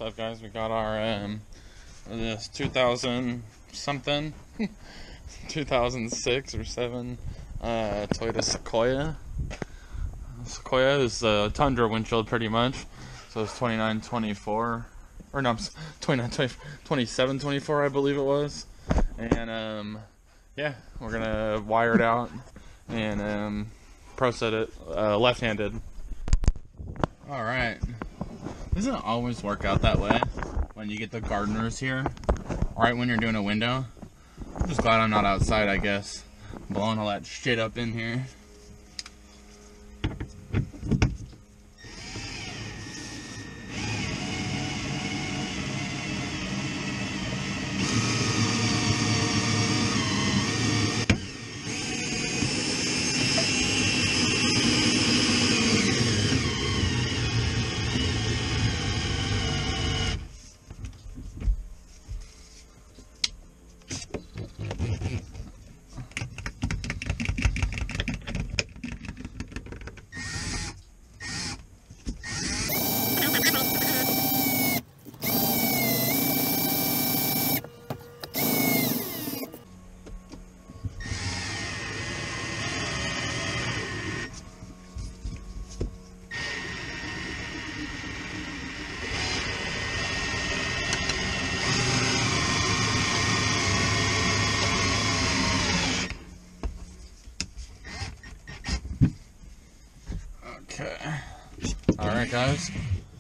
What's up, guys? We got our this 2000 something 2006 or 7 Toyota Sequoia. Sequoia is a Tundra windshield pretty much, so it's 2924, or no, 2724 I believe it was. And yeah, we're gonna wire it out and ProSet it left-handed. Alright, doesn't it always work out that way when you get the gardeners here, right when you're doing a window? I'm just glad I'm not outside, I guess, blowing all that shit up in here. Okay. Alright, guys.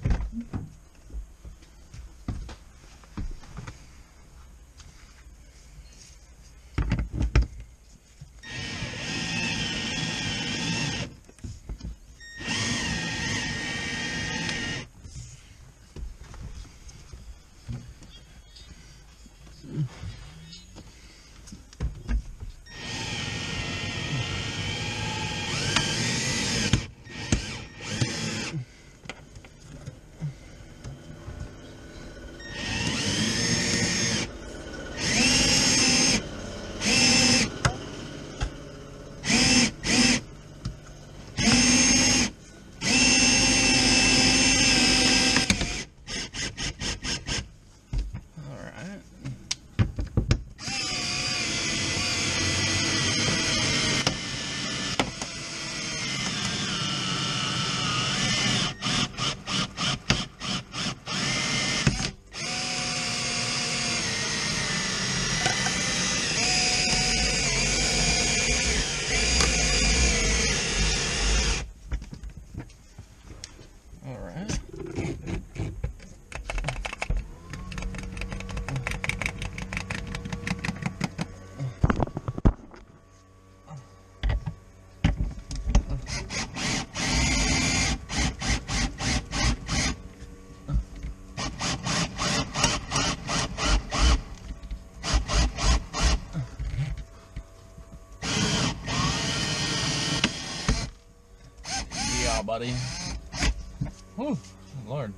Buddy. Oh, Lord.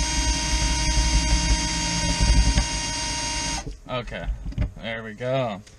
Okay, there we go.